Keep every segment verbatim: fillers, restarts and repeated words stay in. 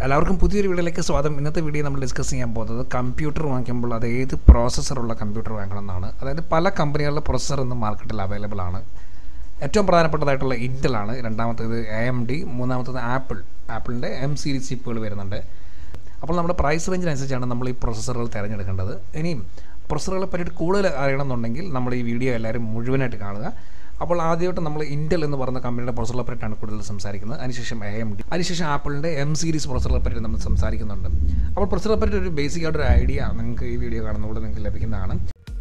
എല്ലാവർക്കും പുതിയൊരു വീഡിയോയിലേക്ക് സ്വാഗതം. ഇന്നത്തെ വീഡിയോ നമ്മൾ ഡിസ്കസ് ചെയ്യാൻ പോകുന്നത് കമ്പ്യൂട്ടർ വാങ്ങിക്കുമ്പോൾ അത് ഏത് പ്രോസസ്സറുള്ള കമ്പ്യൂട്ടർ വാങ്ങണം എന്നാണ്. അതായത് പല കമ്പനികളുടെ പ്രോസസ്സർ ഇന്ന് മാർക്കറ്റിൽ അവൈലബിൾ ആണ്. ഏറ്റവും പ്രധാനപ്പെട്ടതായിട്ടുള്ള ഇൻറ്റൽ ആണ്, രണ്ടാമത്തേത് എ എം ഡി, മൂന്നാമത്തേത് ആപ്പിൾ. ആപ്പിളിൻ്റെ എം സീരീസ് ചിപ്പുകൾ വരുന്നുണ്ട്. അപ്പോൾ നമ്മുടെ പ്രൈസ് റേഞ്ചിനനുസരിച്ചാണ് നമ്മൾ ഈ പ്രോസസ്സറുകൾ തിരഞ്ഞെടുക്കേണ്ടത്. ഇനിയും പ്രോസസ്സറുകളെ പറ്റിയിട്ട് കൂടുതൽ അറിയണമെന്നുണ്ടെങ്കിൽ നമ്മൾ ഈ വീഡിയോ എല്ലാവരും മുഴുവനായിട്ട് കാണുക. അപ്പോൾ ആദ്യമായിട്ട് നമ്മൾ ഇൻറ്റൽ എന്ന് പറയുന്ന കമ്പനിയുടെ പ്രോസസ്സറുകളെ പറ്റിയിട്ടാണ് കൂടുതൽ സംസാരിക്കുന്നത്. അതിനുശേഷം എ എം ഡി, അതിനുശേഷം ആപ്പിളിൻ്റെ എം സീരീസ് പ്രോസസ്സറുകളെ പറ്റി നമ്മൾ സംസാരിക്കുന്നുണ്ട്. അപ്പോൾ പ്രോസസ്സറുകളെ പറ്റി ഒരു ബേസിക് ആയിട്ടൊരു ഐഡിയ നിങ്ങൾക്ക് ഈ വീഡിയോ കാണുന്നതുകൊണ്ട് നിങ്ങൾക്ക് ലഭിക്കുന്നതാണ്.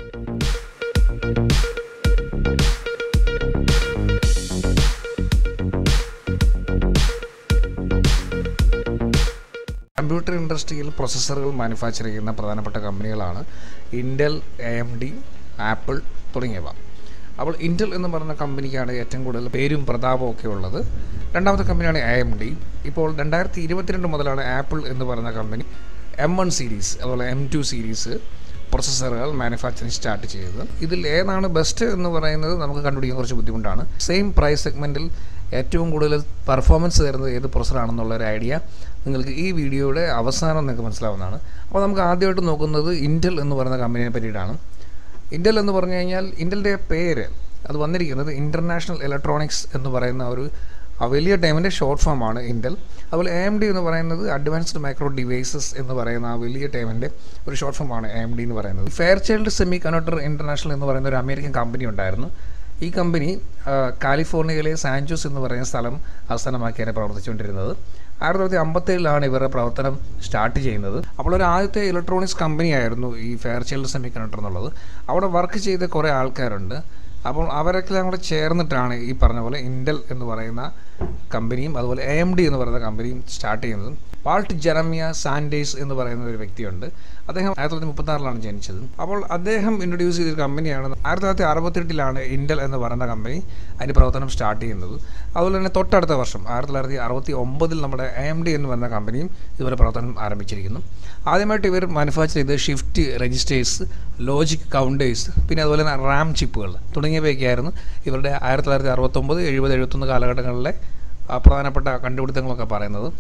കമ്പ്യൂട്ടർ ഇൻഡസ്ട്രിയിൽ പ്രോസസ്സറുകൾ മാനുഫാക്ചർ ചെയ്യുന്ന പ്രധാനപ്പെട്ട കമ്പനികളാണ് Intel, A M D, Apple തുടങ്ങിയവ. അപ്പോൾ ഇൻറ്റൽ എന്ന് പറയുന്ന കമ്പനിക്കാണ് ഏറ്റവും കൂടുതൽ പേരും പ്രതാപവും ഒക്കെ ഉള്ളത്. രണ്ടാമത്തെ കമ്പനിയാണ് എ എം ഡി. ഇപ്പോൾ രണ്ടായിരത്തി ഇരുപത്തിരണ്ട് മുതലാണ് ആപ്പിൾ എന്ന് പറയുന്ന കമ്പനി എം വൺ സീരീസ് അതുപോലെ എം ടു സീരീസ് പ്രോസസ്സറുകൾ മാനുഫാക്ചറിങ് സ്റ്റാർട്ട് ചെയ്തത്. ഇതിൽ ഏതാണ് ബെസ്റ്റ് എന്ന് പറയുന്നത് നമുക്ക് കണ്ടുപിടിക്കാൻ കുറച്ച് ബുദ്ധിമുട്ടാണ്. സെയിം പ്രൈസ് സെഗ്മെൻറ്റിൽ ഏറ്റവും കൂടുതൽ പെർഫോമൻസ് തരുന്നത് ഏത് പ്രോസസ്സറാണെന്നുള്ളൊരു ഐഡിയ നിങ്ങൾക്ക് ഈ വീഡിയോയുടെ അവസാനം നിങ്ങൾക്ക് മനസ്സിലാവുന്നതാണ്. അപ്പോൾ നമുക്ക് ആദ്യമായിട്ട് നോക്കുന്നത് ഇൻറ്റൽ എന്ന് പറയുന്ന കമ്പനിയെ പറ്റിയിട്ടാണ്. ഇൻറ്റൽ എന്ന് പറഞ്ഞു കഴിഞ്ഞാൽ ഇൻറ്റലിൻ്റെ പേര് അത് വന്നിരിക്കുന്നത് ഇൻ്റർനാഷണൽ ഇലക്ട്രോണിക്സ് എന്ന് പറയുന്ന ഒരു വലിയ ടൈമിൻ്റെ ഷോർട്ട് ഫോമാണ് ഇൻറ്റൽ. അതുപോലെ എ എം ഡി എന്ന് പറയുന്നത് അഡ്വാൻസ്ഡ് മൈക്രോ ഡിവൈസസ് എന്ന് പറയുന്ന ആ വലിയ ടൈമിൻ്റെ ഒരു ഷോർട്ട് ഫോമാണ് എ എം ഡി എന്ന് പറയുന്നത്. ഫെയർചൈൽഡ് സെമി കണ്ടക്ടർ ഇൻ്റർനാഷണൽ എന്ന് പറയുന്ന ഒരു അമേരിക്കൻ കമ്പനി ഉണ്ടായിരുന്നു. ഈ കമ്പനി കാലിഫോർണിയയിലെ സാൻജോസ് എന്ന് പറയുന്ന സ്ഥലം ആസ്ഥാനമാക്കിയാണ് പ്രവർത്തിച്ചുകൊണ്ടിരുന്നത്. ആയിരത്തി തൊള്ളായിരത്തി അമ്പത്തേഴിലാണ് ഇവരുടെ പ്രവർത്തനം സ്റ്റാർട്ട് ചെയ്യുന്നത്. അപ്പോൾ ഒരു ആദ്യത്തെ ഇലക്ട്രോണിക്സ് കമ്പനിയായിരുന്നു ഈ ഫെയർചൈൽഡ് സെമി കണ്ടക്ടർ എന്നുള്ളത്. അവിടെ വർക്ക് ചെയ്ത കുറേ ആൾക്കാരുണ്ട്. അപ്പോൾ അവരെല്ലാം കൂടെ ചേർന്നിട്ടാണ് ഈ പറഞ്ഞ പോലെ ഇൻറ്റൽ എന്ന് പറയുന്ന കമ്പനിയും അതുപോലെ എ എം ഡി എന്ന് പറയുന്ന കമ്പനിയും സ്റ്റാർട്ട് ചെയ്യുന്നത്. വാൾട്ട് ജെറമിയ സാൻഡേഴ്സ് എന്ന് പറയുന്ന ഒരു വ്യക്തിയുണ്ട്. അദ്ദേഹം ആയിരത്തി തൊള്ളായിരത്തി മുപ്പത്താറിലാണ് ജനിച്ചത്. അപ്പോൾ അദ്ദേഹം ഇൻട്രൊഡ്യൂസ് ചെയ്തൊരു കമ്പനിയാണ് ആയിരത്തി തൊള്ളായിരത്തി അറുപത്തെട്ടിലാണ് ഇൻറ്റൽ എന്ന് പറയുന്ന കമ്പനി അതിൻ്റെ പ്രവർത്തനം സ്റ്റാർട്ട് ചെയ്യുന്നത്. അതുപോലെ തന്നെ തൊട്ടടുത്ത വർഷം ആയിരത്തി തൊള്ളായിരത്തി അറുപത്തി ഒമ്പതിൽ നമ്മുടെ എ എം ഡി എന്ന് പറയുന്ന കമ്പനിയും ഇതുവരെ പ്രവർത്തനം ആരംഭിച്ചിരിക്കുന്നു. ആദ്യമായിട്ട് ഇവർ മാനുഫാക്ചർ ചെയ്ത് ഷിഫ്റ്റ് രജിസ്റ്റേഴ്സ്, ലോജിക് കൗണ്ടേഴ്സ്, പിന്നെ അതുപോലെ തന്നെ റാം ചിപ്പുകൾ തുടങ്ങിയവയൊക്കെയായിരുന്നു ഇവരുടെ ആയിരത്തി തൊള്ളായിരത്തി അറുപത്തൊമ്പത് എഴുപത് എഴുപത്തൊന്ന് കാലഘട്ടങ്ങളിലെ പ്രധാനപ്പെട്ട കണ്ടുപിടുത്തങ്ങളൊക്കെ പറയുന്നത്.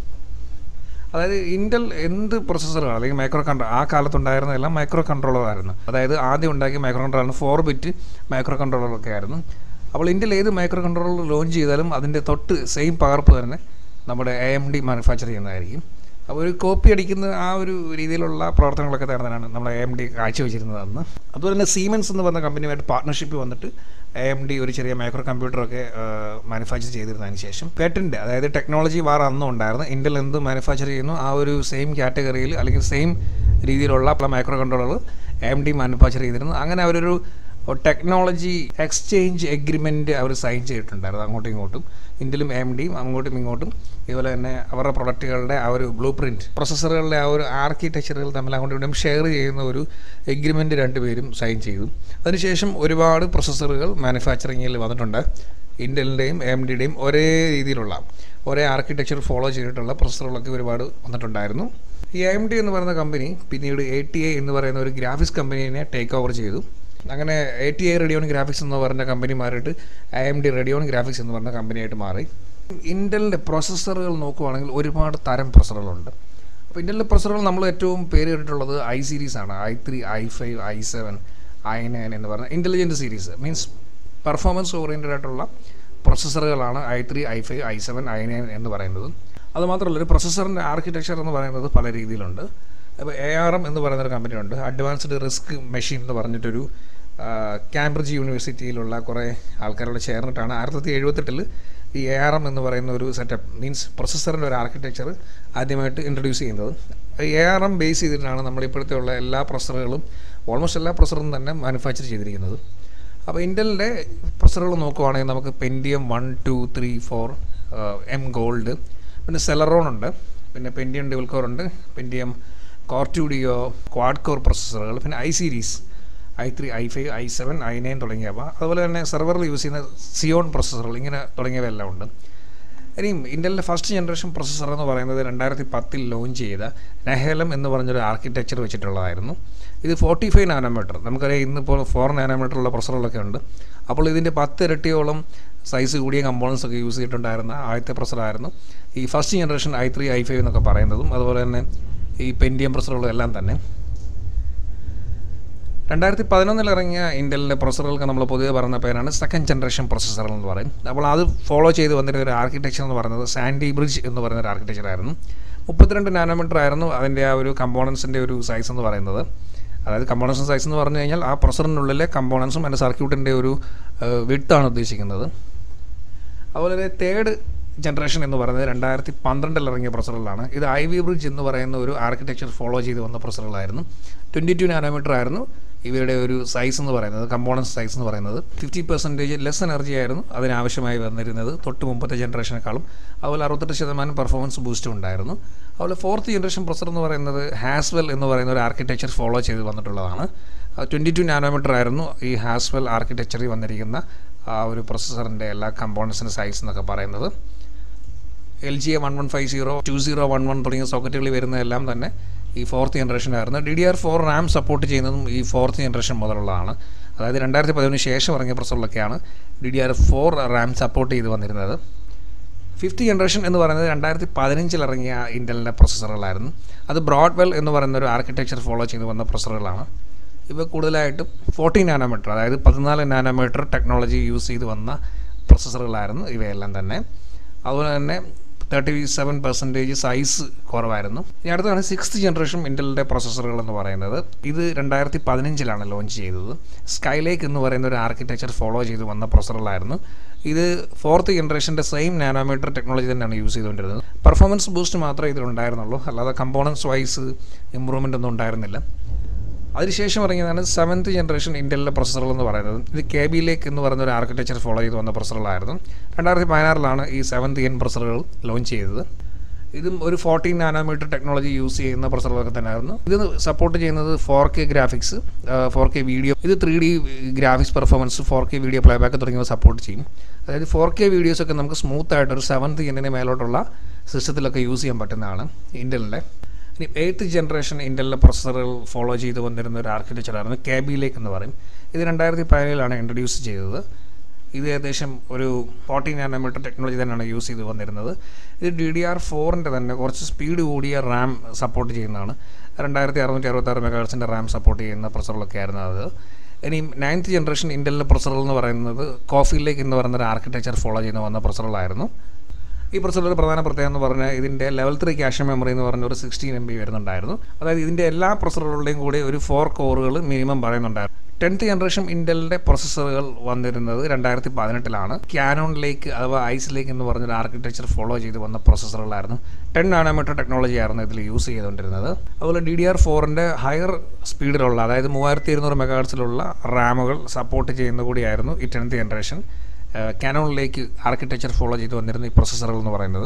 അതായത് ഇൻറ്റൽ എന്ത് പ്രോസസ്സറുകൾ അല്ലെങ്കിൽ മൈക്രോ കൺട്രോൾ ആ കാലത്തുണ്ടായിരുന്നതെല്ലാം മൈക്രോ കൺട്രോളറായിരുന്നു. അതായത് ആദ്യം ഉണ്ടാക്കിയ മൈക്രോ കൺട്രോളറാണ് ഫോർ ബിറ്റ് മൈക്രോ കൺട്രോളറൊക്കെ ആയിരുന്നു. അപ്പോൾ ഇൻറ്റൽ ഏത് മൈക്രോ കൺട്രോളർ ലോഞ്ച് ചെയ്താലും അതിൻ്റെ തൊട്ട് സെയിം പകർപ്പ് തന്നെ നമ്മുടെ എ എം ഡി മാനുഫാക്ചർ ചെയ്യുന്നതായിരിക്കും. അപ്പോൾ ഒരു കോപ്പി അടിക്കുന്ന ആ ഒരു രീതിയിലുള്ള പ്രവർത്തനങ്ങളൊക്കെ തരുന്നതാണ് നമ്മുടെ എ എം ഡി കാഴ്ചവെച്ചിരുന്നത് അന്ന്. അതുപോലെ തന്നെ സീമെൻസ് എന്ന് പറഞ്ഞ കമ്പനിയുമായിട്ട് പാർട്ട്ണർഷിപ്പ് വന്നിട്ട് എ എം ഡി ഒരു ചെറിയ മൈക്രോ കമ്പ്യൂട്ടറൊക്കെ മാനുഫാക്ചർ ചെയ്തിരുന്നതിന് ശേഷം പേറ്റൻറ്റ്, അതായത് ടെക്നോളജി വാർ അന്നും ഉണ്ടായിരുന്നു. ഇൻറ്റൽ എന്ത് മാനുഫാക്ചർ ചെയ്യുന്നു ആ ഒരു സെയിം കാറ്റഗറിയിൽ അല്ലെങ്കിൽ സെയിം രീതിയിലുള്ള micro controller A M D manufacture ചെയ്തിരുന്നു. അങ്ങനെ അവരൊരു ടെക്നോളജി എക്സ്ചേഞ്ച് എഗ്രിമെൻറ്റ് അവർ സൈൻ ചെയ്തിട്ടുണ്ടായിരുന്നു അങ്ങോട്ടും ഇങ്ങോട്ടും. ഇൻറ്റലും എ എം ഡിയും അങ്ങോട്ടും ഇങ്ങോട്ടും ഇതുപോലെ തന്നെ അവരുടെ പ്രൊഡക്റ്റുകളുടെ ആ ഒരു ബ്ലൂ പ്രിൻറ്റ്, പ്രോസസ്സറുകളുടെ ആ ഒരു ആർക്കിടെക്ചറുകൾ തമ്മിൽ അങ്ങോട്ടും ഇങ്ങോട്ടും ഷെയർ ചെയ്യുന്ന ഒരു എഗ്രിമെൻറ്റ് രണ്ടുപേരും സൈൻ ചെയ്തു. അതിനുശേഷം ഒരുപാട് പ്രോസസ്സറുകൾ മാനുഫാക്ചറിങ്ങിൽ വന്നിട്ടുണ്ട്. ഇൻറ്റലിൻ്റെയും എ എം ഡിയുടെയും ഒരേ രീതിയിലുള്ള ഒരേ ആർക്കിടെക്ചർ ഫോളോ ചെയ്തിട്ടുള്ള പ്രോസസ്സറുകളൊക്കെ ഒരുപാട് വന്നിട്ടുണ്ടായിരുന്നു. ഈ എ എം ഡി എന്ന് പറയുന്ന കമ്പനി പിന്നീട് എ ടി ഐ എന്ന് പറയുന്ന ഒരു ഗ്രാഫിക്സ് കമ്പനീനെ ടേക്ക് ഓവർ ചെയ്തു. അങ്ങനെ A T I Radeon graphics എന്ന് പറഞ്ഞ കമ്പനി മാറിയിട്ട് A M D Radeon graphics എന്ന് പറഞ്ഞ കമ്പനിയായിട്ട് മാറി. ഇൻറ്റലിൻ്റെ പ്രോസസ്സറുകൾ നോക്കുവാണെങ്കിൽ ഒരുപാട് തരം പ്രോസസ്സറുകളുണ്ട്. അപ്പോൾ ഇൻറ്റലിൻ്റെ പ്രോസസ്സറുകൾ നമ്മൾ ഏറ്റവും പേര് കേട്ടിട്ടുള്ളത് ഐ സീരീസാണ്. I three, I five, I seven, I nine എന്ന് പറഞ്ഞ intelligent series, means performance oriented ആയിട്ടുള്ള പ്രോസസ്സറുകളാണ് I three, I five, I seven, I nine എന്ന് പറയുന്നത്. അതുമാത്രമല്ല ഒരു പ്രോസസ്സറിൻ്റെ ആർക്കിടെക്ചർ എന്ന് പറയുന്നത് പല രീതിയിലുണ്ട്. അപ്പോൾ എ ആർ എം എന്ന് പറയുന്നൊരു കമ്പനിയുണ്ട്. അഡ്വാൻസ്ഡ് റിസ്ക് മെഷീൻ എന്ന് പറഞ്ഞിട്ടൊരു കാംബ്രിഡ്ജ് യൂണിവേഴ്സിറ്റിയിലുള്ള കുറേ ആൾക്കാരോട് ചേർന്നിട്ടാണ് ആയിരത്തി തൊള്ളായിരത്തി എഴുപത്തെട്ടിൽ ഈ എ ആർ എം എന്ന് പറയുന്ന ഒരു സെറ്റപ്പ്, മീൻസ് പ്രോസസ്സറിൻ്റെ ഒരു ആർക്കിടെക്ചർ ആദ്യമായിട്ട് ഇൻട്രൊഡ്യൂസ് ചെയ്യുന്നത്. എ ആർ എം ബേസ് ചെയ്തിട്ടാണ് നമ്മളിപ്പോഴത്തെ ഉള്ള എല്ലാ പ്രോസസ്സറുകളും, ഓൾമോസ്റ്റ് എല്ലാ പ്രോസസ്സറും തന്നെ മാനുഫാക്ചർ ചെയ്തിരിക്കുന്നത്. അപ്പോൾ ഇൻറ്റലിൻ്റെ പ്രോസസ്സറുകൾ നോക്കുവാണെങ്കിൽ നമുക്ക് Pentium one two three four, M gold, പിന്നെ സെലറോൺ ഉണ്ട്, പിന്നെ പെൻറ്റിയം ഡ്യുവൽ കോർ ഉണ്ട്, Pentium core two duo, quad core പ്രോസസ്സറുകൾ, പിന്നെ I series I three, I five, I seven, I nine തുടങ്ങിയവ, അതുപോലെ തന്നെ സെർവറിൽ യൂസ് ചെയ്യുന്ന സിയോൺ പ്രോസസ്സറുകൾ, ഇങ്ങനെ തുടങ്ങിയവയെല്ലാം ഉണ്ട്. ഇനിയും ഇന്റലിൻ്റെ ഫസ്റ്റ് ജനറേഷൻ പ്രൊസസ്സർ എന്ന് പറയുന്നത് രണ്ടായിരത്തി പത്തിൽ ലോഞ്ച് ചെയ്ത നെഹലം എന്ന് പറഞ്ഞൊരു ആർക്കിടെക്ചർ വെച്ചിട്ടുള്ളതായിരുന്നു. ഇത് ഫോർട്ടി ഫൈവ് നാനോമീറ്റർ, നമുക്കറിയാം ഇന്നിപ്പോൾ ഫോർ നാനോമീറ്ററുള്ള പ്രൊസസ്സറുകളൊക്കെ ഉണ്ട്. അപ്പോൾ ഇതിൻ്റെ പത്ത് ഇരട്ടിയോളം സൈസ് കൂടിയ കമ്പോണൻസ് ഒക്കെ യൂസ് ചെയ്തിട്ടുണ്ടായിരുന്ന ആദ്യത്തെ പ്രൊസസ്സറായിരുന്നു ഈ first generation I three I five എന്നൊക്കെ പറയുന്നതും അതുപോലെ തന്നെ ഈ പെൻറ്റിയം പ്രൊസസ്സറുകളും എല്ലാം തന്നെ. രണ്ടായിരത്തി പതിനൊന്നിൽ ഇറങ്ങിയ ഇന്റലിൻ്റെ പ്രൊസസ്സറുകൾക്ക് നമ്മൾ പൊതുവെ പറയുന്ന പേരാണ് സെക്കൻഡ് ജനറേഷൻ പ്രൊസസ്സർ എന്ന് പറയും. അപ്പോൾ അത് ഫോളോ ചെയ്ത് വന്നിരുന്ന ഒരു ആർക്കിടെക്ചർ എന്ന് പറയുന്നത് സാൻഡി ബ്രിഡ്ജ് എന്ന് പറയുന്ന ഒരു ആർക്കിടെക്ചർ ആയിരുന്നു. മുപ്പത്തിരണ്ട് നാനോമീറ്റർ ആയിരുന്നു അതിൻ്റെ ആ ഒരു കമ്പോണൻസിൻ്റെ ഒരു സൈസ് എന്ന് പറയുന്നത്. അതായത് കമ്പോണൻസ് സൈസ് എന്ന് പറഞ്ഞു കഴിഞ്ഞാൽ ആ പ്രൊസസ്സറിനുള്ളിലെ കമ്പോണൻസും അതിൻ്റെ സർക്യൂട്ടിൻ്റെ ഒരു വിഡ്ത്താണ് ഉദ്ദേശിക്കുന്നത്. അതുപോലെ തന്നെ തേർഡ് ജനറേഷൻ എന്ന് പറയുന്നത് രണ്ടായിരത്തി പന്ത്രണ്ടിൽ ഇറങ്ങിയ പ്രൊസസ്സറുകളാണ്. ഇത് ഐ വി ബ്രിഡ്ജ് എന്ന് പറയുന്ന ഒരു ആർക്കിടെക്ചർ ഫോളോ ചെയ്ത് വന്ന പ്രൊസസ്സറുകളായിരുന്നു. ട്വൻറ്റി ടു നാനോമീറ്റർ ആയിരുന്നു ഇവയുടെ ഒരു സൈസ് എന്ന് പറയുന്നത്, കമ്പോണൻസ് സൈസ് എന്ന് പറയുന്നത്. ഫിഫ്റ്റി പെർസെൻറ്റേജ് ലെസ് എനർജി ആയിരുന്നു അതിനാവശ്യമായി വന്നിരുന്നത് തൊട്ട് മുമ്പത്തെ ജനറേഷനേക്കാളും. അതുപോലെ അറുപത്തെട്ട് ശതമാനം പെർഫോമൻസ് ബൂസ്റ്റും ഉണ്ടായിരുന്നു. അതുപോലെ ഫോർത്ത് ജനറേഷൻ പ്രൊസസ്സർ എന്ന് പറയുന്നത് ഹാസ്വെൽ എന്ന് പറയുന്ന ഒരു ആർക്കിടെക്ചർ ഫോളോ ചെയ്ത് വന്നിട്ടുള്ളതാണ്. ട്വൻറ്റി ടു നാനോമീറ്റർ ആയിരുന്നു ഈ ഹാസ്വെൽ ആർക്കിടെക്ചറിൽ വന്നിരിക്കുന്ന ആ ഒരു പ്രൊസസ്സറിൻ്റെ എല്ലാ കമ്പോണൻസിൻ്റെ സൈസ് എന്നൊക്കെ പറയുന്നത്. L G A one one five zero two zero one one തുടങ്ങിയ സോക്കറ്റുകളിൽ വരുന്നതെല്ലാം തന്നെ ഈ ഫോർത്ത് ജനറേഷനായിരുന്നു. D D R four RAM support ചെയ്യുന്നതും ഈ ഫോർത്ത് ജനറേഷൻ മുതലുള്ളതാണ്. അതായത് രണ്ടായിരത്തി പതിനൊന്നിന് ശേഷം ഇറങ്ങിയ പ്രൊസസ്സറിലൊക്കെയാണ് D D R four RAM support ചെയ്ത് വന്നിരുന്നത്. ഫിഫ്ത്ത് ജനറേഷൻ എന്ന് പറയുന്നത് രണ്ടായിരത്തി പതിനഞ്ചിൽ ഇറങ്ങിയ ഇന്റലിൻ്റെ പ്രൊസസ്സറുകളായിരുന്നു. അത് ബ്രോഡ്വെൽ എന്ന് പറയുന്ന ഒരു ആർക്കിടെക്ചർ ഫോളോ ചെയ്ത് വന്ന പ്രൊസസ്സറുകളാണ്. ഇവ കൂടുതലായിട്ടും ഫോർട്ടീൻ നാനോമീറ്റർ അതായത് പതിനാല് നാനോമീറ്റർ ടെക്നോളജി യൂസ് ചെയ്ത് വന്ന പ്രൊസസ്സറുകളായിരുന്നു ഇവയെല്ലാം തന്നെ. അതുപോലെ തന്നെ തേർട്ടി സെവൻ പെർസെൻറ്റേജ് സൈസ് കുറവായിരുന്നു. ഇനി അടുത്താണ് സിക്സ്ത് ജനറേഷൻ ഇന്റലിൻ്റെ പ്രൊസസ്സറുകൾ എന്ന് പറയുന്നത്. ഇത് രണ്ടായിരത്തി പതിനഞ്ചിലാണ് ലോഞ്ച് ചെയ്തത്. സ്കൈലേക്ക് എന്ന് പറയുന്ന ഒരു ആർക്കിടെക്ചർ ഫോളോ ചെയ്ത് വന്ന പ്രൊസസ്സറുകളായിരുന്നു. ഇത് ഫോർത്ത് ജനറേഷൻ്റെ സെയിം നാനോമീറ്റർ ടെക്നോളജി തന്നെയാണ് യൂസ് ചെയ്തുകൊണ്ടിരുന്നത്. പെർഫോമൻസ് ബൂസ്റ്റ് മാത്രമേ ഇതിലുണ്ടായിരുന്നുള്ളൂ, അല്ലാതെ കമ്പോണൻസ് വൈസ് ഇമ്പ്രൂവ്മെൻ്റ് ഒന്നും ഉണ്ടായിരുന്നില്ല. അതിനുശേഷം ഇറങ്ങിയതാണ് സെവൻത്ത് ജനറേഷൻ ഇന്റലിൻ്റെ പ്രൊസസ്സറുകൾ എന്ന് പറയുന്നത്. ഇത് കെ ബി ലേക്ക് എന്ന് പറയുന്ന ഒരു ആർക്കിടെക്ചർ ഫോളോ ചെയ്ത് വന്ന പ്രൊസസ്സറുകളായിരുന്നു. രണ്ടായിരത്തി പതിനാറിലാണ് ഈ സെവൻത്ത് എൻ പ്രൊസസ്സറുകൾ ലോഞ്ച് ചെയ്തത്. ഇതും ഒരു ഫോർട്ടീൻ നാനോമീറ്റർ ടെക്നോളജി യൂസ് ചെയ്യുന്ന പ്രൊസസ്സറുകളൊക്കെ തന്നെയായിരുന്നു. ഇത് സപ്പോർട്ട് ചെയ്യുന്നത് four K graphics, four K video, ഇത് three D graphics performance, four K video playback തുടങ്ങിയവ സപ്പോർട്ട് ചെയ്യും. അതായത് ഫോർ കെ വീഡിയോസൊക്കെ നമുക്ക് സ്മൂത്ത് ആയിട്ട് ഒരു സെവൻത്ത് എന്നിന് മേലോട്ടുള്ള സിസ്റ്റത്തിലൊക്കെ യൂസ് ചെയ്യാൻ പറ്റുന്നതാണ് ഇന്റലിൻ്റെ. ഇനി എയ്ത്ത് ജനറേഷൻ ഇന്റലിൻ്റെ പ്രൊസസ്സറുകൾ ഫോളോ ചെയ്ത് വന്നിരുന്ന ഒരു ആർക്കിടെക്ചറായിരുന്നു കെ ബി ലേക്ക് എന്ന് പറയും. ഇത് രണ്ടായിരത്തി പതിനേഴിലാണ് ഇൻട്രൊഡ്യൂസ് ചെയ്തത്. ഇത് ഏകദേശം ഒരു ഫോർട്ടീൻ നാനോമീറ്റർ ടെക്നോളജി തന്നെയാണ് യൂസ് ചെയ്ത് വന്നിരുന്നത്. ഇത് ഡി ഡി ആർ ഫോറിൻ്റെ തന്നെ കുറച്ച് സ്പീഡ് കൂടിയ റാം സപ്പോർട്ട് ചെയ്യുന്നതാണ്. രണ്ടായിരത്തി അറുന്നൂറ്റി അറുപത്താറ് മെഗാഹെർട്സിൻ്റെ റാം സപ്പോർട്ട് ചെയ്യുന്ന പ്രൊസസ്സറുകളൊക്കെ ആയിരുന്നു അത്. ഇനി നയൻത്ത് ജനറേഷൻ ഇന്റലിൻ്റെ പ്രൊസസ്സറുകൾ എന്ന് പറയുന്നത് കോഫി ലേക്ക് എന്ന് പറയുന്ന ഒരു ആർക്കിടെക്ചർ ഫോളോ ചെയ്ത് വന്ന പ്രൊസസ്സറുകളായിരുന്നു. ഈ പ്രൊസസ്സറുടെ പ്രധാന പ്രത്യേകത എന്ന് പറഞ്ഞാൽ ഇതിൻ്റെ ലെവൽ ത്രീ ക്യാഷ് മെമ്മറി എന്ന് പറഞ്ഞ ഒരു സിക്സ്റ്റീൻ എം ബി വരുന്നുണ്ടായിരുന്നു. അതായത് ഇതിൻ്റെ എല്ലാ പ്രൊസസ്സറുകളുടെയും കൂടി ഒരു ഫോർ കോറുകൾ മിനിമം പറയുന്നുണ്ടായിരുന്നു. ടെൻത്ത് ജനറേഷൻ ഇന്റലിൻ്റെ പ്രൊസസ്സറുകൾ വന്നിരുന്നത് രണ്ടായിരത്തി പതിനെട്ടിലാണ്. ക്യാനോണിലേക്ക് അഥവാ ഐസിലേക്ക് എന്ന് പറഞ്ഞൊരു ആർക്കിടെക്ചർ ഫോളോ ചെയ്ത് വന്ന പ്രൊസസ്സറുകളായിരുന്നു. ടെൻ നാനോമീറ്റർ ടെക്നോളജി ആയിരുന്നു ഇതിൽ യൂസ് ചെയ്തുകൊണ്ടിരുന്നത്. അതുപോലെ ഡി ഡി ആർ ഫോറിൻ്റെ ഹയർ സ്പീഡിലുള്ള അതായത് മൂവായിരത്തി ഇരുന്നൂറ് മെഗാഹെർട്സിലുള്ള റാമുകൾ സപ്പോർട്ട് ചെയ്യുന്ന കൂടിയായിരുന്നു ഈ ടെൻത്ത് ജനറേഷൻ ക്യാനോണിലേക്ക് ആർക്കിടെക്ചർ ഫോളോ ചെയ്ത് വന്നിരുന്ന ഈ പ്രൊസസ്സറുകൾ എന്ന് പറയുന്നത്.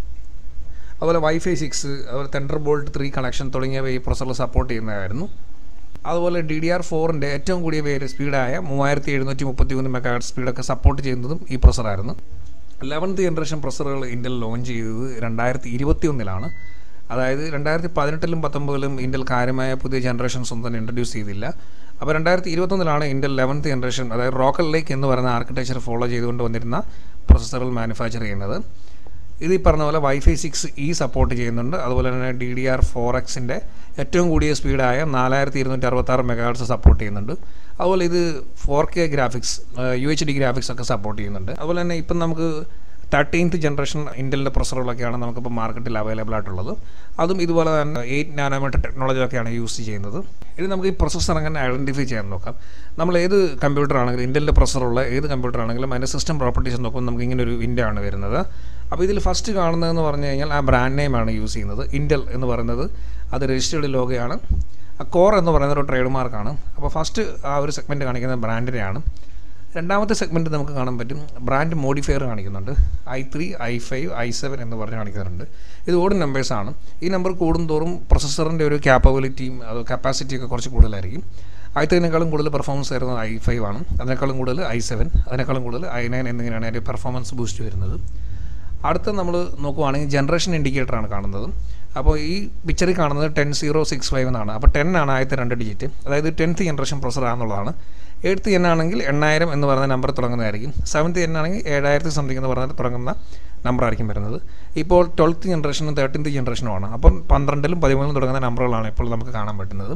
അതുപോലെ വൈഫൈ സിക്സ്, അതുപോലെ തെൻഡർ ബോൾട്ട് ത്രീ കണക്ഷൻ തുടങ്ങിയവ ഈ പ്രൊസസ്സർ സപ്പോർട്ട് ചെയ്യുന്നതായിരുന്നു. അതുപോലെ ഡി ഡി ആർ ഫോറിൻ്റെ ഏറ്റവും കൂടിയ പേര് സ്പീഡായ മൂവായിരത്തി എഴുന്നൂറ്റി മുപ്പത്തി മൂന്ന് മെഗാഹെർട്സ് സ്പീഡൊക്കെ സപ്പോർട്ട് ചെയ്യുന്നതും ഈ പ്രൊസസ്സറായിരുന്നു. ലെവൻത്ത് ജനറേഷൻ പ്രൊസസ്സറുകൾ ഇന്റൽ ലോഞ്ച് ചെയ്തത് രണ്ടായിരത്തി ഇരുപത്തി ഒന്നിലാണ്. അതായത് രണ്ടായിരത്തി പതിനെട്ടിലും പത്തൊമ്പതിലും ഇന്റൽ കാര്യമായ പുതിയ ജനറേഷൻസ് ഒന്നും തന്നെ ഇൻട്രൊഡ്യൂസ് ചെയ്തില്ല. അപ്പോൾ രണ്ടായിരത്തി ഇരുപത്തൊന്നിലാണ് ഇന്റൽ ലെവൻത്ത് ജനറേഷൻ അതായത് റോക്കറ്റ് ലേക്ക് എന്ന് പറയുന്ന ആർക്കിടെക്ചർ ഫോളോ ചെയ്തുകൊണ്ട് വന്നിരുന്ന പ്രൊസസ്സറുകൾ മാനുഫാക്ചർ ചെയ്യുന്നത്. ഇത് ഈ പറഞ്ഞ പോലെ വൈഫൈ സിക്സ് ഇ സപ്പോർട്ട് ചെയ്യുന്നുണ്ട്. അതുപോലെ തന്നെ ഡി ഡി ആർ ഫോർ എക്സിൻ്റെ ഏറ്റവും കൂടിയ സ്പീഡായ നാലായിരത്തി ഇരുന്നൂറ്റി അറുപത്താറ് മെഗാഹെർട്സ് സപ്പോർട്ട് ചെയ്യുന്നുണ്ട്. അതുപോലെ ഇത് four K graphics, U H D graphics ഒക്കെ സപ്പോർട്ട് ചെയ്യുന്നുണ്ട്. അതുപോലെ തന്നെ ഇപ്പം നമുക്ക് തേർട്ടീൻത്ത് ജനറേഷൻ ഇന്റലിൻ്റെ പ്രൊസസ്സറുകളൊക്കെയാണ് നമുക്കിപ്പോൾ മാർക്കറ്റിൽ അവൈലബിൾ ആയിട്ടുള്ളത്. അതും ഇതുപോലെ തന്നെ എയ്റ്റ് നാനോമീറ്റർ ടെക്നോളജിയൊക്കെയാണ് യൂസ് ചെയ്യുന്നത്. ഇനി നമുക്ക് ഈ പ്രൊസസ്സർ അങ്ങനെ ഐഡൻറ്റിഫൈ ചെയ്യാൻ നോക്കാം. നമ്മൾ ഏത് കമ്പ്യൂട്ടർ ആണെങ്കിലും ഇന്റലിൻ്റെ പ്രൊസസ്സറുള്ള ഏത് കമ്പ്യൂട്ടർ ആണെങ്കിലും അതിൻ്റെ സിസ്റ്റം പ്രോപ്പർട്ടീസ് നോക്കുമ്പോൾ നമുക്ക് ഇങ്ങനെ ഒരു വിൻഡോ ആണ് വരുന്നത്. അപ്പോൾ ഇതിൽ ഫസ്റ്റ് കാണുന്നതെന്ന് പറഞ്ഞു കഴിഞ്ഞാൽ ആ ബ്രാൻഡ് നെയിമാണ് യൂസ് ചെയ്യുന്നത്. ഇന്റൽ എന്ന് പറയുന്നത് അത് രജിസ്റ്റേർഡ് ലോഗോയാണ്. ആ കോർ എന്ന് പറയുന്നത് ഒരു ട്രേഡ് മാർക്കാണ്. അപ്പോൾ ഫസ്റ്റ് ആ ഒരു സെഗ്മെൻറ്റ് കാണിക്കുന്നത് ബ്രാൻഡിനെയാണ്. രണ്ടാമത്തെ സെഗ്മെൻറ്റ് നമുക്ക് കാണാൻ പറ്റും ബ്രാൻഡ് മോഡിഫയർ കാണിക്കുന്നുണ്ട്. I three I five I seven എന്ന് പറഞ്ഞ് കാണിക്കുന്നുണ്ട്. ഇത് ഓഡ് നമ്പേഴ്സാണ്. ഈ നമ്പർ കൂടുന്തോറും പ്രൊസസ്സറിൻ്റെ ഒരു ക്യാപ്പബിലിറ്റിയും അത് കപ്പാസിറ്റിയൊക്കെ കുറച്ച് കൂടുതലായിരിക്കും. ഐ ത്രീനേക്കാളും കൂടുതൽ പെർഫോമൻസ് വരുന്നത് ഐ ഫൈവ് ആണ്. അതിനേക്കാളും കൂടുതൽ ഐ സെവൻ, അതിനേക്കാളും കൂടുതൽ ഐ നയൻ എന്നിങ്ങനെയാണ് അതിൻ്റെ പെർഫോമൻസ് ബൂസ്റ്റ് വരുന്നത്. അടുത്ത നമ്മൾ നോക്കുവാണെങ്കിൽ ജനറേഷൻ ഇൻഡിക്കേറ്ററാണ് കാണുന്നത്. അപ്പോൾ ഈ പിക്ചറിൽ കാണുന്നത് ടെൻ സീറോ സിക്സ് ഫൈവ് എന്നാണ്. അപ്പോൾ ടെൻ ആണ് ആദ്യത്തെ രണ്ട് ഡിജിറ്റ്, അതായത് ടെൻത്ത് ജനറേഷൻ പ്രൊസസർ ആണെന്നുള്ളതാണ്. എയ്ത്ത് എൻ ആണെങ്കിൽ എണ്ണായിരം എന്ന് പറയുന്ന നമ്പർ തുടങ്ങുന്നതായിരിക്കും. സെവൻത്ത് എൻ ആണെങ്കിൽ ഏഴായിരത്തി സംതിങ് എന്ന് പറഞ്ഞാൽ തുടങ്ങുന്ന നമ്പർ ആയിരിക്കും വരുന്നത്. ഇപ്പോൾ ട്വൽത്ത് ജനറേഷനും തേർട്ടീൻത്ത് ജനറേഷനുമാണ്. അപ്പം പന്ത്രണ്ടിലും പതിമൂന്നിലും തുടങ്ങുന്ന നമ്പറുകളാണ് ഇപ്പോൾ നമുക്ക് കാണാൻ പറ്റുന്നത്.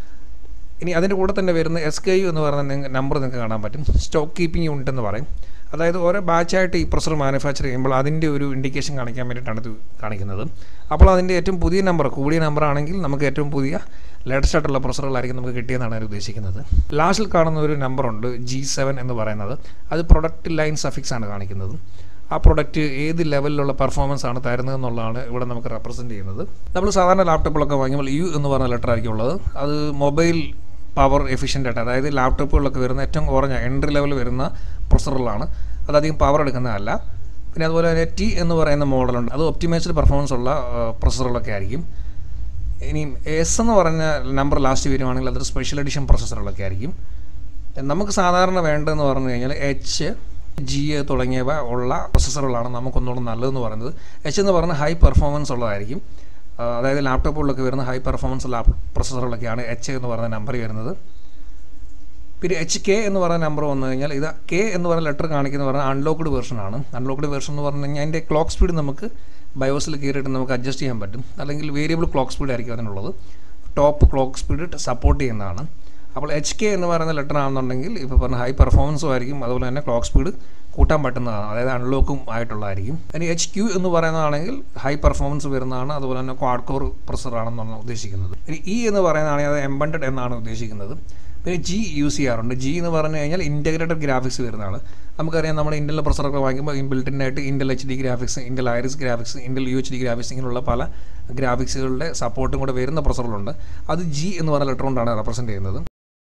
ഇനി അതിൻ്റെ കൂടെ തന്നെ വരുന്ന എസ് കെ യു എന്ന് പറയുന്ന നമ്പർ നിങ്ങൾക്ക് കാണാൻ പറ്റും. സ്റ്റോക്ക് കീപ്പിംഗ് യൂണിറ്റ് എന്ന് പറയും. അതായത് ഓരോ ബാച്ചായിട്ട് ഈ പ്രൊസസർ മാനുഫാക്ചർ ചെയ്യുമ്പോൾ അതിൻ്റെ ഒരു ഇൻഡിക്കേഷൻ കാണിക്കാൻ വേണ്ടിയിട്ടാണ് ഇത് കാണിക്കുന്നത്. അപ്പോൾ അതിൻ്റെ ഏറ്റവും പുതിയ നമ്പർ, കൂടിയ നമ്പർ ആണെങ്കിൽ നമുക്ക് ഏറ്റവും പുതിയ ലേറ്റസ്റ്റ് ആയിട്ടുള്ള പ്രൊസസറുകളായിരിക്കും നമുക്ക് കിട്ടിയെന്നാണ് ഞാൻ ഉദ്ദേശിക്കുന്നത്. ലാസ്റ്റിൽ കാണുന്ന ഒരു നമ്പറുണ്ട് ജി സെവൻ എന്ന് പറയുന്നത്. അത് പ്രൊഡക്റ്റ് ലൈൻ സഫിക്സ് ആണ് കാണിക്കുന്നത്. ആ പ്രൊഡക്റ്റ് ഏത് ലെവലിലുള്ള പെർഫോമൻസ് ആണ് തരുന്നത് എന്നുള്ളതാണ് ഇവിടെ നമുക്ക് റെപ്രസെൻറ്റ് ചെയ്യുന്നത്. നമ്മൾ സാധാരണ ലാപ്ടോപ്പുകളൊക്കെ വാങ്ങുമ്പോൾ യു എന്ന് പറഞ്ഞ ലെറ്റർ ആയിരിക്കും ഉള്ളത്. അത് മൊബൈൽ പവർ എഫിഷ്യൻ്റ് ആയിട്ട്, അതായത് ലാപ്ടോപ്പുകളിലൊക്കെ വരുന്ന ഏറ്റവും കുറഞ്ഞ എൻട്രി ലെവൽ വരുന്ന പ്രൊസസറുകളാണ്. അതധികം പവർ എടുക്കുന്നതല്ല. പിന്നെ അതുപോലെ തന്നെ ടി എന്ന് പറയുന്ന മോഡലുണ്ട്. അത് ഒപ്റ്റിമൈസ്ഡ് പെർഫോമൻസ് ഉള്ള പ്രൊസസറുകളൊക്കെ ആയിരിക്കും. ഇനി എസ് എന്ന് പറഞ്ഞ നമ്പർ ലാസ്റ്റ് വരുവാണെങ്കിൽ അതൊരു സ്പെഷ്യൽ എഡിഷൻ പ്രൊസസറുകളൊക്കെ ആയിരിക്കും. നമുക്ക് സാധാരണ വേണ്ടതെന്ന് പറഞ്ഞു കഴിഞ്ഞാൽ എച്ച് ജി എ തുടങ്ങിയവ ഉള്ള പ്രൊസസറുകളാണ് നമുക്കൊന്നുകൂടെ നല്ലതെന്ന് പറയുന്നത്. എച്ച് എന്ന് പറഞ്ഞാൽ ഹൈ പെർഫോമൻസ് ഉള്ളതായിരിക്കും. അതായത് ലാപ്ടോപ്പുകളിലൊക്കെ വരുന്ന ഹൈ പെർഫോമൻസ് ലാപ് പ്രൊസസറുകളൊക്കെയാണ് എച്ച് എന്ന് പറയുന്ന നമ്പർ വരുന്നത്. പിന്നെ എച്ച് കെ എന്ന് പറയുന്ന നമ്പർ വന്നു കഴിഞ്ഞാൽ ഇത് കെ എന്ന് പറയുന്ന ലെറ്റർ കാണിക്കുന്ന പറഞ്ഞാൽ അൺലോക്ക്ഡ് വെർഷനാണ്. അൺലോക്ക്ഡ് വെർഷൻ എന്ന് പറഞ്ഞു കഴിഞ്ഞാൽ അതിൻ്റെ ക്ലോക്ക് സ്പീഡ് നമുക്ക് ബയോസിൽ കയറിയിട്ട് നമുക്ക് അഡ്ജസ്റ്റ് ചെയ്യാൻ പറ്റും. അല്ലെങ്കിൽ വേരിയബിൾ ക്ലോക്ക് സ്പീഡ് ആയിരിക്കും അതിനുള്ളത്. ടോപ്പ് ക്ലോക്ക് സ്പീഡ് സപ്പോർട്ട് ചെയ്യുന്നതാണ്. അപ്പോൾ എച്ച് കെ എന്ന് പറയുന്ന ലെറ്റർ ആണെന്നുണ്ടെങ്കിൽ ഇപ്പോൾ പറഞ്ഞ ഹൈ പെർഫോമൻസും ആയിരിക്കും, അതുപോലെ തന്നെ ക്ലോക്ക് സ്പീഡ് കൂട്ടാൻ പറ്റുന്നതാണ്, അതായത് അൺലോക്കും ആയിട്ടുള്ളതായിരിക്കും. ഇനി എച്ച് ക്യൂ എന്ന് പറയുന്നതാണെങ്കിൽ ഹൈ പെർഫോമൻസ് വരുന്നതാണ്, അതുപോലെ തന്നെ ക്വാഡ് കോർ പ്രൊസസറാണെന്നാണ് ഉദ്ദേശിക്കുന്നത്. ഇനി ഇ എന്ന് പറയുന്നതാണെങ്കിൽ അത് എംബഡഡ് എന്നാണ് ഉദ്ദേശിക്കുന്നത്. പിന്നെ ജി യൂസ് ചെയ്യാറുണ്ട്. ജി എന്ന് പറഞ്ഞു കഴിഞ്ഞാൽ ഇൻറ്റഗ്രേറ്റഡ് ഗ്രാഫിക്സ് വരുന്നതാണ്. നമുക്കറിയാം നമ്മുടെ ഇന്റൽ പ്രൊസസറൊക്കെ വാങ്ങിക്കുമ്പോൾ ഇൻബിൽറ്റിനായിട്ട് Intel H D graphics, Intel Iris graphics, Intel U H D graphics ഇങ്ങനെയുള്ള പല ഗ്രാഫിക്സുകളുടെ സപ്പോർട്ടും കൂടെ വരുന്ന പ്രൊസസറുകളുണ്ട്. അത് ജി എന്ന് പറയുന്ന ലെറ്റർ കൊണ്ടാണ് റെപ്രസെൻറ്റ് ചെയ്യുന്നത്.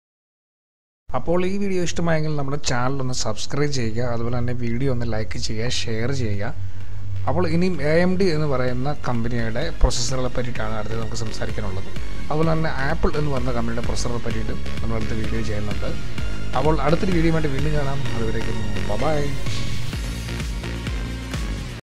അപ്പോൾ ഈ വീഡിയോ ഇഷ്ടമായെങ്കിൽ നമ്മുടെ ചാനൽ ഒന്ന് സബ്സ്ക്രൈബ് ചെയ്യുക, അതുപോലെ തന്നെ വീഡിയോ ഒന്ന് ലൈക്ക് ചെയ്യുക, ഷെയർ ചെയ്യുക. അപ്പോൾ ഇനിയും എ എം ഡി എന്ന് പറയുന്ന കമ്പനിയുടെ പ്രൊസസ്സറുകളെ പറ്റിയിട്ടാണ് അടുത്ത് നമുക്ക് സംസാരിക്കാനുള്ളത്. അതുപോലെ തന്നെ ആപ്പിൾ എന്ന് പറയുന്ന കമ്പനിയുടെ പ്രൊസസ്സറുകളെ പറ്റിയിട്ടും നമ്മളടുത്ത് വീഡിയോ ചെയ്യുന്നുണ്ട്. അപ്പോൾ അടുത്തൊരു വീഡിയോയുമായിട്ട് വീണ്ടും കാണാം. അതുവരേക്കും ബൈ.